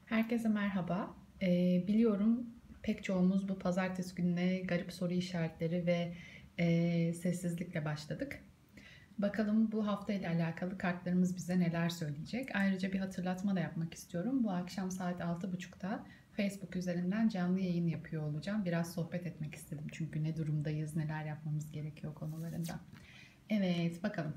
Herkese merhaba. Biliyorum pek çoğumuz bu pazartesi gününe garip soru işaretleri ve sessizlikle başladık. Bakalım bu hafta ile alakalı kartlarımız bize neler söyleyecek. Ayrıca bir hatırlatma da yapmak istiyorum. Bu akşam saat 6.30'da Facebook üzerinden canlı yayın yapıyor olacağım. Biraz sohbet etmek istedim çünkü ne durumdayız, neler yapmamız gerekiyor konularında. Evet, bakalım.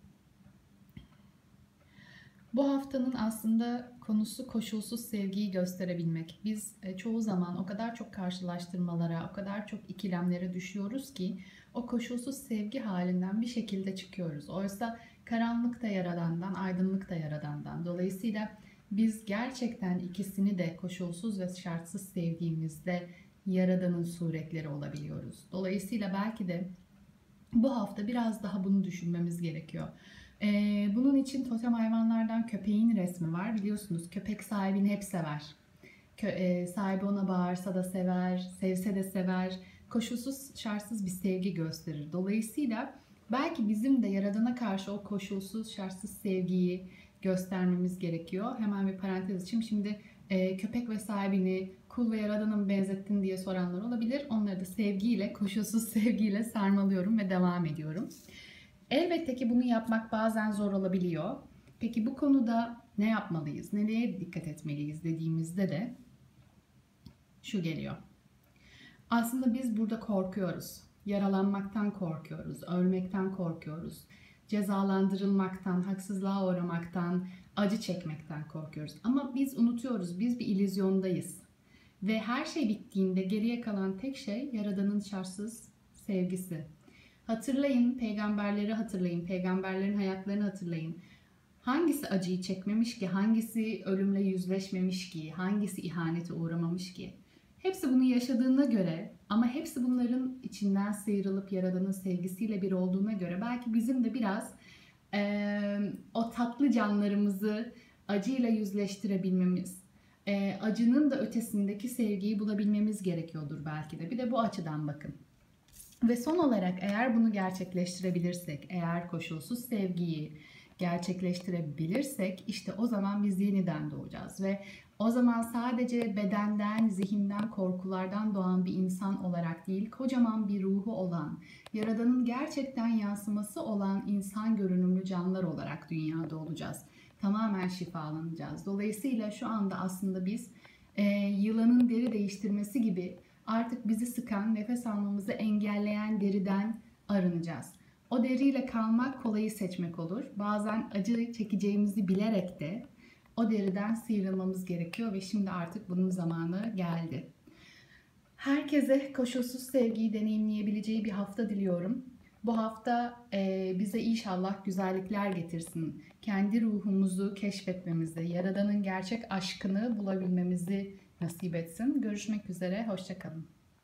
Bu haftanın aslında konusu koşulsuz sevgiyi gösterebilmek. Biz çoğu zaman o kadar çok karşılaştırmalara, o kadar çok ikilemlere düşüyoruz ki o koşulsuz sevgi halinden bir şekilde çıkıyoruz. Oysa karanlık da yaradandan, aydınlık da yaradandan. Dolayısıyla biz gerçekten ikisini de koşulsuz ve şartsız sevdiğimizde yaradanın suretleri olabiliyoruz. Dolayısıyla belki de bu hafta biraz daha bunu düşünmemiz gerekiyor. Bunun için totem hayvanlardan köpeğin resmi var. Biliyorsunuz köpek sahibini hep sever. Sahibi ona bağırsa da sever, sevse de sever. Koşulsuz, şartsız bir sevgi gösterir. Dolayısıyla belki bizim de Yaradan'a karşı o koşulsuz, şartsız sevgiyi göstermemiz gerekiyor. Hemen bir parantez açayım. Şimdi köpek ve sahibini kul ve Yaradan'a mı benzettin diye soranlar olabilir. Onları da sevgiyle, koşulsuz sevgiyle sarmalıyorum ve devam ediyorum. Elbette ki bunu yapmak bazen zor olabiliyor. Peki bu konuda ne yapmalıyız, nereye dikkat etmeliyiz dediğimizde de şu geliyor. Aslında biz burada korkuyoruz. Yaralanmaktan korkuyoruz, ölmekten korkuyoruz. Cezalandırılmaktan, haksızlığa uğramaktan, acı çekmekten korkuyoruz. Ama biz unutuyoruz, biz bir illüzyondayız. Ve her şey bittiğinde geriye kalan tek şey Yaradan'ın şartsız sevgisi. Hatırlayın, peygamberleri hatırlayın, peygamberlerin hayatlarını hatırlayın. Hangisi acıyı çekmemiş ki, hangisi ölümle yüzleşmemiş ki, hangisi ihanete uğramamış ki? Hepsi bunu yaşadığına göre ama hepsi bunların içinden sıyrılıp Yaradan'ın sevgisiyle bir olduğuna göre belki bizim de biraz o tatlı canlarımızı acıyla yüzleştirebilmemiz, acının da ötesindeki sevgiyi bulabilmemiz gerekiyordur belki de. Bir de bu açıdan bakın. Ve son olarak eğer bunu gerçekleştirebilirsek, eğer koşulsuz sevgiyi gerçekleştirebilirsek işte o zaman biz yeniden doğacağız ve o zaman sadece bedenden, zihinden, korkulardan doğan bir insan olarak değil, kocaman bir ruhu olan, Yaradan'ın gerçekten yansıması olan insan görünümlü canlılar olarak dünyada olacağız. Tamamen şifalanacağız. Dolayısıyla şu anda aslında biz yılanın deri değiştirmesi gibi artık bizi sıkan, nefes almamızı engelleyen deriden arınacağız. O deriyle kalmak kolayı seçmek olur. Bazen acı çekeceğimizi bilerek de o deriden sıyrılmamız gerekiyor ve şimdi artık bunun zamanı geldi. Herkese koşulsuz sevgiyi deneyimleyebileceği bir hafta diliyorum. Bu hafta bize inşallah güzellikler getirsin. Kendi ruhumuzu keşfetmemizi, Yaradan'ın gerçek aşkını bulabilmemizi nasip etsin. Görüşmek üzere, hoşça kalın.